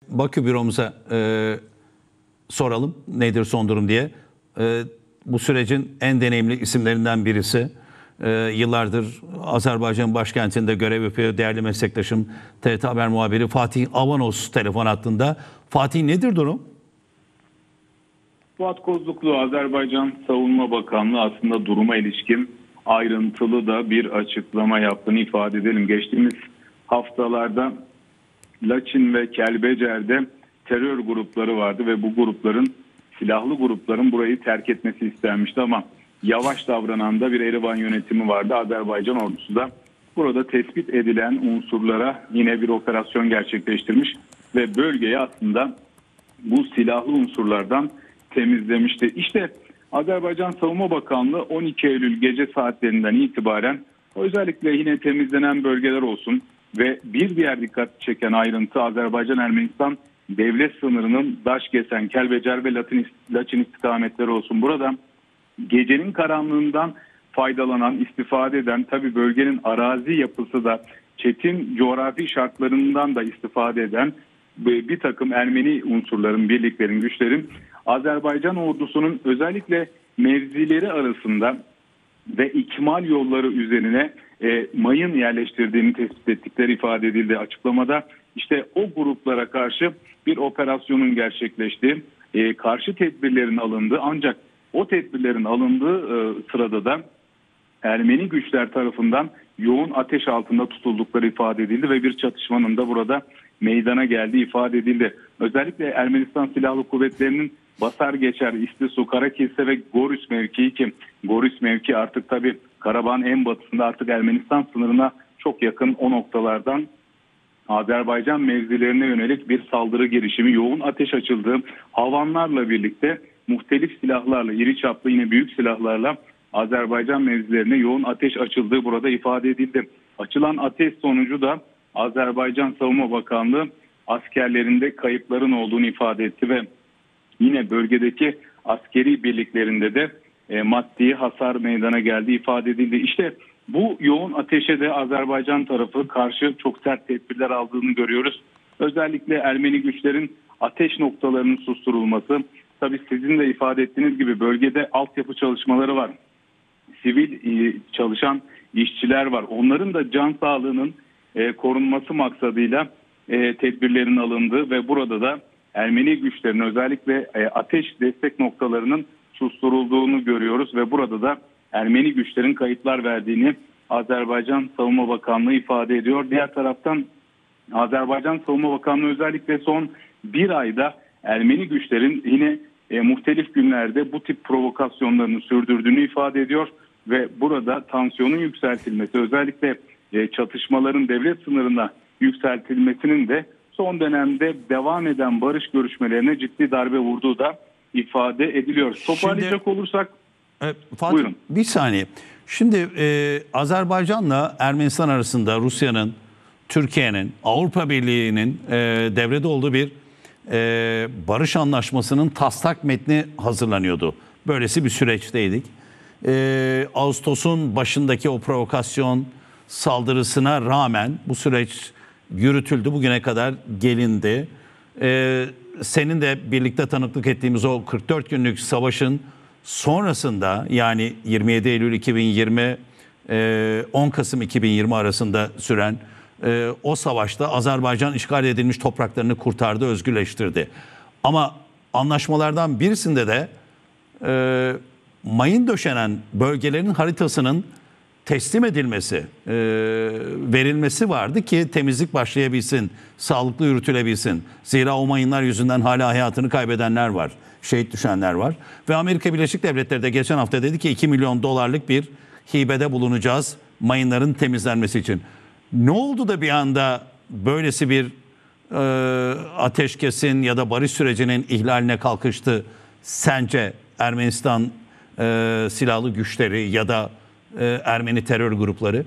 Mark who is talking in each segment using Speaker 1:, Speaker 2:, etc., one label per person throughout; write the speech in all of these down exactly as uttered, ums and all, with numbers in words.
Speaker 1: Bakü büromuza e, soralım nedir son durum diye. E, bu sürecin en deneyimli isimlerinden birisi. E, yıllardır Azerbaycan başkentinde görev yapıyor değerli meslektaşım T R T Haber muhabiri Fatih Avanos telefon hattında. Fatih, nedir durum?
Speaker 2: Fuat Kozluklu, Azerbaycan Savunma Bakanlığı aslında duruma ilişkin ayrıntılı da bir açıklama yaptığını ifade edelim. Geçtiğimiz haftalarda Laçin ve Kelbecer'de terör grupları vardı ve bu grupların, silahlı grupların burayı terk etmesi istenmişti ama yavaş davranan da bir Erivan yönetimi vardı. Azerbaycan ordusu da burada tespit edilen unsurlara yine bir operasyon gerçekleştirmiş ve bölgeyi aslında bu silahlı unsurlardan temizlemişti. İşte Azerbaycan Savunma Bakanlığı on iki Eylül gece saatlerinden itibaren özellikle yine temizlenen bölgeler olsun ve bir diğer dikkat çeken ayrıntı Azerbaycan-Ermenistan devlet sınırının Daşkesen, Kelbecer ve Laçin istikametleri olsun. Burada gecenin karanlığından faydalanan, istifade eden, tabii bölgenin arazi yapısı da çetin coğrafi şartlarından da istifade eden bir takım Ermeni unsurların, birliklerin, güçlerin Azerbaycan ordusunun özellikle mevzileri arasında ve ikmal yolları üzerine e, mayın yerleştirdiğini tespit ettikleri ifade edildi açıklamada. İşte o gruplara karşı bir operasyonun gerçekleştiği, e, karşı tedbirlerin alındığı, ancak o tedbirlerin alındığı e, sırada da Ermeni güçler tarafından yoğun ateş altında tutuldukları ifade edildi ve bir çatışmanın da burada meydana geldiği ifade edildi. Özellikle Ermenistan Silahlı Kuvvetleri'nin Basar Geçer, İstisu, Karakilse ve Gorüs mevkii, ki Gorüs mevki artık tabi Karabağ'ın en batısında, artık Ermenistan sınırına çok yakın, o noktalardan Azerbaycan mevzilerine yönelik bir saldırı girişimi, yoğun ateş açıldığı, havanlarla birlikte muhtelif silahlarla, iri çaplı yine büyük silahlarla Azerbaycan mevzilerine yoğun ateş açıldığı burada ifade edildi. Açılan ateş sonucu da Azerbaycan Savunma Bakanlığı askerlerinde kayıpların olduğunu ifade etti ve yine bölgedeki askeri birliklerinde de e, maddi hasar meydana geldiği ifade edildi. İşte bu yoğun ateşe de Azerbaycan tarafı karşı çok sert tedbirler aldığını görüyoruz. Özellikle Ermeni güçlerin ateş noktalarının susturulması, tabii sizin de ifade ettiğiniz gibi bölgede altyapı çalışmaları var. Sivil e, çalışan işçiler var. Onların da can sağlığının e, korunması maksadıyla e, tedbirlerin alındığı ve burada da Ermeni güçlerin özellikle e, ateş destek noktalarının susturulduğunu görüyoruz ve burada da Ermeni güçlerin kayıplar verdiğini Azerbaycan Savunma Bakanlığı ifade ediyor. Diğer taraftan Azerbaycan Savunma Bakanlığı özellikle son bir ayda Ermeni güçlerin yine e, muhtelif günlerde bu tip provokasyonlarını sürdürdüğünü ifade ediyor ve burada tansiyonun yükseltilmesi, özellikle e, çatışmaların devlet sınırına yükseltilmesinin de son dönemde devam eden barış görüşmelerine ciddi darbe vurduğu da ifade ediliyor. Toparlayacak Şimdi, olursak
Speaker 1: e, Fatih, buyurun. Bir saniye. Şimdi e, Azerbaycan'la Ermenistan arasında Rusya'nın, Türkiye'nin, Avrupa Birliği'nin e, devrede olduğu bir e, barış anlaşmasının taslak metni hazırlanıyordu. Böylesi bir süreçteydik. E, Ağustos'un başındaki o provokasyon saldırısına rağmen bu süreç yürütüldü. Bugüne kadar gelindi. Ee, senin de birlikte tanıklık ettiğimiz o kırk dört günlük savaşın sonrasında, yani yirmi yedi Eylül iki bin yirmi on Kasım iki bin yirmi arasında süren e, o savaşta Azerbaycan işgal edilmiş topraklarını kurtardı, özgürleştirdi. Ama anlaşmalardan birisinde de e, mayın döşenen bölgelerin haritasının teslim edilmesi, e, verilmesi vardı ki temizlik başlayabilsin, sağlıklı yürütülebilsin. Zira o mayınlar yüzünden hala hayatını kaybedenler var, şehit düşenler var. Ve Amerika Birleşik Devletleri de geçen hafta dedi ki iki milyon dolarlık bir hibede bulunacağız mayınların temizlenmesi için. Ne oldu da bir anda böylesi bir e, ateşkesin ya da barış sürecinin ihlaline kalkıştı sence Ermenistan e, silahlı güçleri ya da Ermeni terör grupları?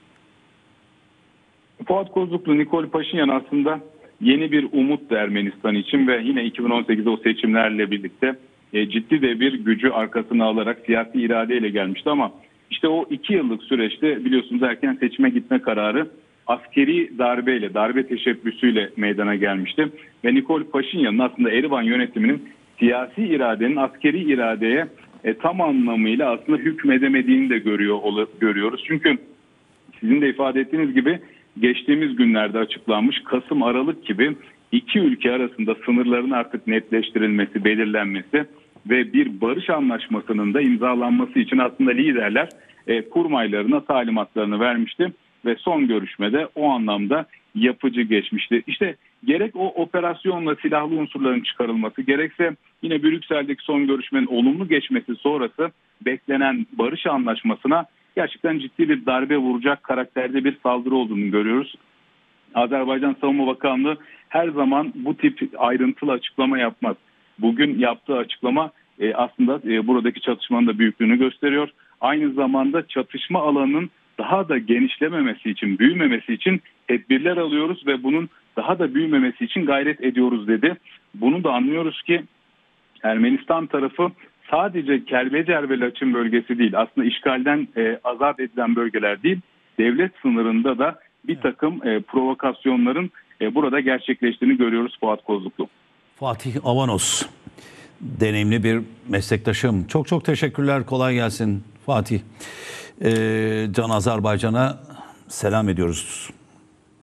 Speaker 2: Fuat Kozluklu, Nikol Paşinyan aslında yeni bir umut Ermenistan için ve yine iki bin on sekizde o seçimlerle birlikte e, ciddi de bir gücü arkasına alarak siyasi iradeyle gelmişti ama işte o iki yıllık süreçte biliyorsunuz erken seçime gitme kararı askeri darbeyle, darbe teşebbüsüyle meydana gelmişti. Ve Nikol Paşinyan'ın aslında Erivan yönetiminin siyasi iradenin askeri iradeye e, tam anlamıyla aslında hükmedemediğini de görüyor görüyoruz. Çünkü sizin de ifade ettiğiniz gibi geçtiğimiz günlerde açıklanmış Kasım Aralık gibi iki ülke arasında sınırların artık netleştirilmesi, belirlenmesi ve bir barış anlaşmasının da imzalanması için aslında liderler e, kurmaylarına talimatlarını vermişti ve son görüşmede o anlamda yapıcı geçmişti. İşte gerek o operasyonla silahlı unsurların çıkarılması, gerekse yine Brüksel'deki son görüşmenin olumlu geçmesi sonrası beklenen barış anlaşmasına gerçekten ciddi bir darbe vuracak karakterde bir saldırı olduğunu görüyoruz. Azerbaycan Savunma Bakanlığı her zaman bu tip ayrıntılı açıklama yapmaz. Bugün yaptığı açıklama e, aslında e, buradaki çatışmanın da büyüklüğünü gösteriyor. Aynı zamanda çatışma alanının daha da genişlememesi için, büyümemesi için tedbirler alıyoruz ve bunun daha da büyümemesi için gayret ediyoruz dedi. Bunu da anlıyoruz ki Ermenistan tarafı sadece Kelbecer ve Laçin bölgesi değil, aslında işgalden e, azat edilen bölgeler değil, devlet sınırında da bir takım e, provokasyonların e, burada gerçekleştiğini görüyoruz Fuat Kozluklu.
Speaker 1: Fatih Avanos, deneyimli bir meslektaşım. Çok çok teşekkürler, kolay gelsin Fatih. Ee, Can Azerbaycan'a selam ediyoruz.